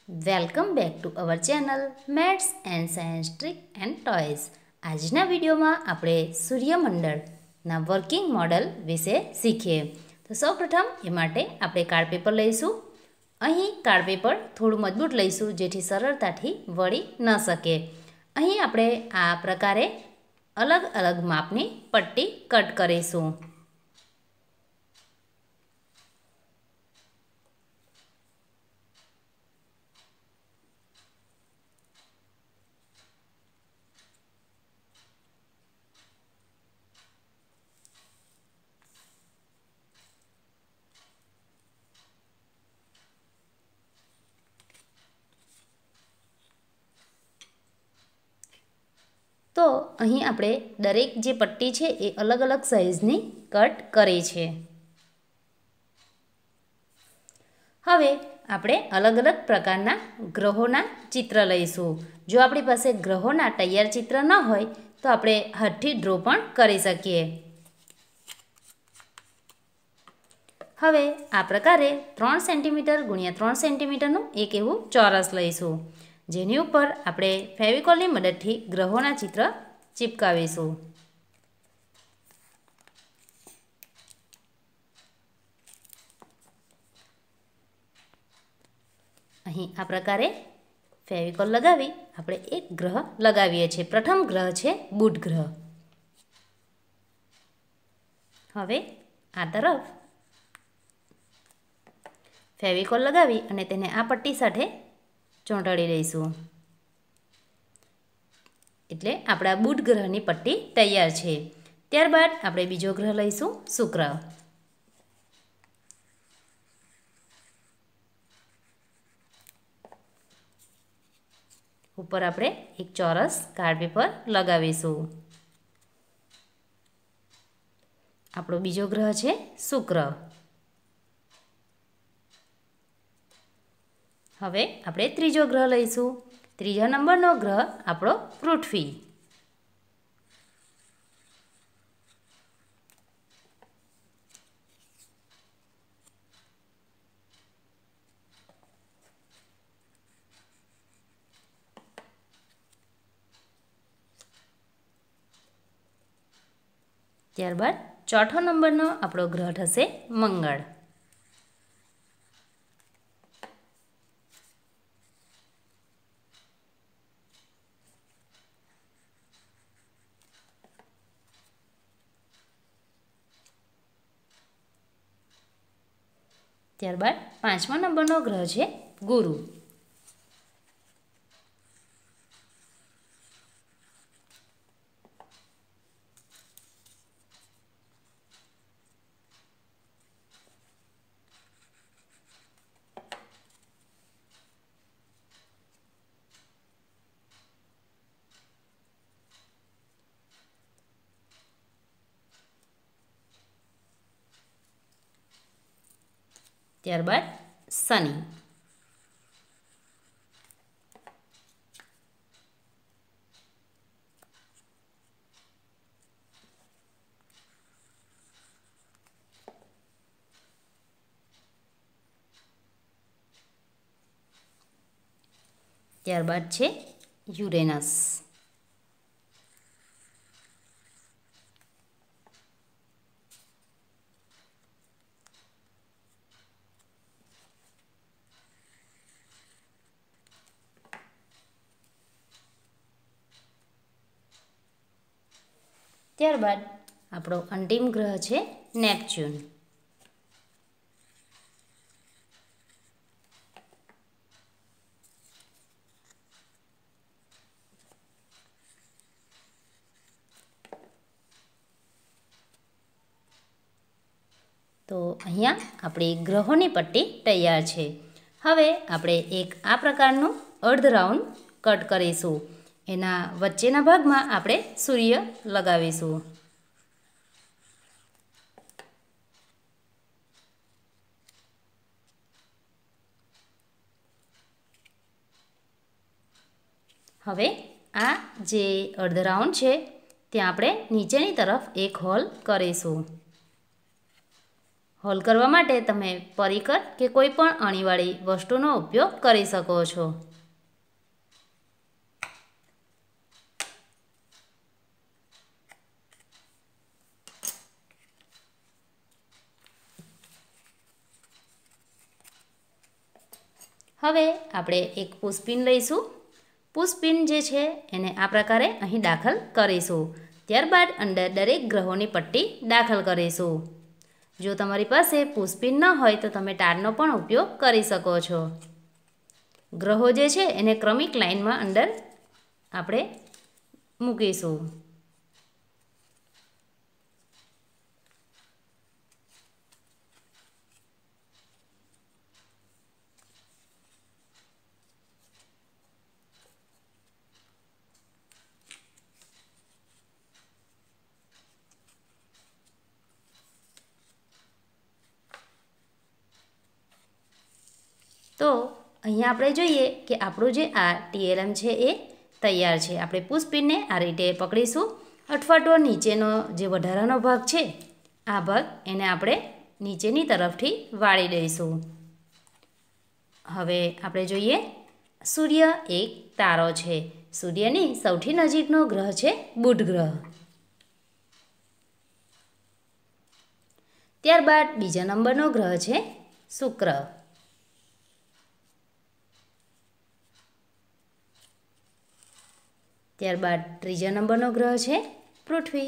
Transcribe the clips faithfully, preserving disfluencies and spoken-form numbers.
Welcome back to our channel maths and science trick and toys. આજના વિડીયોમાં આપણે સૂર્યમંડળના working model વિશે શીખીએ. તો સૌપ્રથમ એ માટે આપણે કાર્ડ પેપર લઈશું. અહીં કાર્ડ પેપર થોડું મજબૂત લઈશું જેથી સરળતાથી વળી ન શકે. અહીં આપણે આ પ્રકારે અલગ અલગ માપની પટ્ટી કટ કરીશું. તો અહીં આપણે દરેક જે પટ્ટી છે એ અલગ અલગ સાઇઝની કટ કરી છે. હવે આપણે અલગ અલગ પ્રકારના ગ્રહોના ચિત્ર લઈશું. જો આપણી પાસે ગ્રહોના તૈયાર ચિત્ર ન હોય તો આપણે હાથથી ડ્રો પણ કરી શકીએ. હવે આ પ્રકારે ત્રણ સેન્ટીમીટર ગુણ્યા ત્રણ સેન્ટીમીટરનું એક એવું ચોરસ લઈશું, જેની ઉપર આપણે ફેવિકોલની મદદથી ગ્રહોના ચિત્ર ચિપકાવીશું. અહીં આ પ્રકારે ફેવિકોલ લગાવી આપણે એક ગ્રહ લગાવીએ છીએ. પ્રથમ ગ્રહ છે બુધ ગ્રહ. હવે આ તરફ ફેવિકોલ લગાવી અને તેને આ પટ્ટી સાથે ચોંટાડી દઈશું. એટલે આપણા બુધ ગ્રહની પટ્ટી તૈયાર છે. ત્યારબાદ આપણે બીજો ગ્રહ લઈશું શુક્ર. ઉપર આપણે એક ચોરસ કાર્ડ પેપર લગાવીશું. આપણો બીજો ગ્રહ છે શુક્ર. હવે આપણે ત્રીજો ગ્રહ લઈશું. ત્રીજા નંબરનો ગ્રહ આપણો પૃથ્વી. ત્યારબાદ ચોથો નંબરનો આપણો ગ્રહ થશે મંગળ. ત્યારબાદ પાંચમા નંબરનો ગ્રહ છે ગુરુ. ત્યારબાદ શનિ. ત્યારબાદ છે યુરેનસ. ત્યારબાદ આપણો અંતિમ ગ્રહ છે નેપચ્યુન. તો અહીંયા આપણી ગ્રહોની પટ્ટી તૈયાર છે. હવે આપણે એક આ પ્રકારનું અર્ધ રાઉન્ડ કટ કરીશું. એના વચ્ચેના ભાગમાં આપણે સૂર્ય લગાવીશું. હવે આ જે અર્ધ રાઉન્ડ છે ત્યાં આપણે નીચેની તરફ એક હોલ કરીશું. હોલ કરવા માટે તમે પરિકર કે કોઈ પણ અણીવાળી વસ્તુનો ઉપયોગ કરી શકો છો. હવે આપણે એક પુશપિન લઈશું. પુશપિન જે છે એને આ પ્રકારે અહીં દાખલ કરીશું. ત્યારબાદ અંદર દરેક ગ્રહોની પટ્ટી દાખલ કરીશું. જો તમારી પાસે પુશપિન ન હોય તો તમે તારનો પણ ઉપયોગ કરી શકો છો. ગ્રહો જે છે એને ક્રમિક લાઇનમાં અંદર આપણે મૂકીશું. તો અહીંયા આપણે જોઈએ કે આપણું જે આ ટીએલએમ છે એ તૈયાર છે. આપણે પુશપિનને આ રીતે પકડીશું અથવા તો નીચેનો જે વધારાનો ભાગ છે આ ભાગ એને આપણે નીચેની તરફથી વાળી દઈશું. હવે આપણે જોઈએ સૂર્ય એક તારો છે. સૂર્યની સૌથી નજીકનો ગ્રહ છે બુધ ગ્રહ. ત્યારબાદ બીજા નંબરનો ગ્રહ છે શુક્ર. ત્યારબાદ ત્રીજા નંબરનો ગ્રહ છે પૃથ્વી.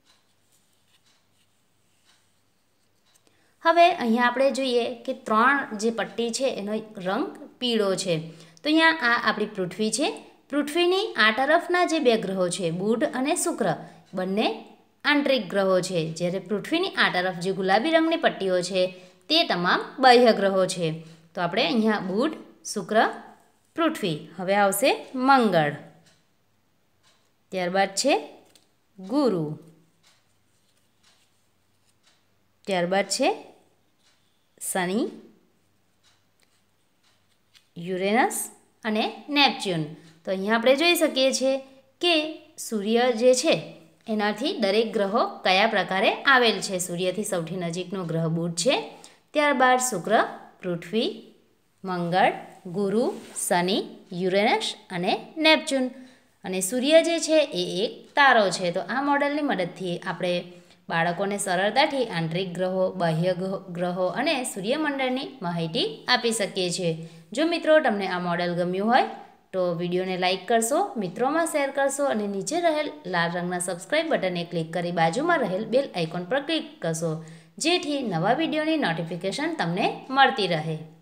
હવે અહીંયા આપણે જોઈએ કે ત્રણ જે પટ્ટી છે એનો રંગ પીળો છે. તો અહીંયા આ આપણી પૃથ્વી છે. પૃથ્વીની આ તરફના જે બે ગ્રહો છે બુધ અને શુક્ર બંને આંતરિક ગ્રહો છે. જ્યારે પૃથ્વીની આ તરફ જે ગુલાબી રંગની પટ્ટીઓ છે તે તમામ બાહ્ય ગ્રહો છે. તો આપણે અહીંયા બુધ, શુક્ર, પૃથ્વી. હવે આવશે મંગળ. ત્યારબાદ છે ગુરુ. ત્યારબાદ છે શનિ, યુરેનસ અને નેપચ્યુન. તો અહીંયા આપણે જોઈ શકીએ છીએ કે સૂર્ય જે છે એનાથી દરેક ગ્રહો કયા પ્રકારે આવેલ છે. સૂર્યથી સૌથી નજીકનો ગ્રહ બુધ છે. ત્યારબાદ શુક્ર, પૃથ્વી, મંગળ, ગુરુ, શનિ, યુરેનસ અને નેપચ્યુન. અને સૂર્ય જે છે એ એક તારો છે. તો આ મોડેલની મદદથી આપણે બાળકોને સરળતાથી આંતરિક ગ્રહો, બાહ્ય ગ્રહો અને સૂર્યમંડળની માહિતી આપી શકીએ છીએ. જો મિત્રો તમને આ મોડેલ ગમ્યું હોય તો વિડીયોને લાઇક કરશો, મિત્રોમાં શેર કરશો અને નીચે રહેલ લાલ રંગના સબસ્ક્રાઇબ બટનને ક્લિક કરી બાજુમાં રહેલ બેલ આઇકોન પર ક્લિક કરશો જેથી નવા વિડીયોની નોટિફિકેશન તમને મળતી રહે.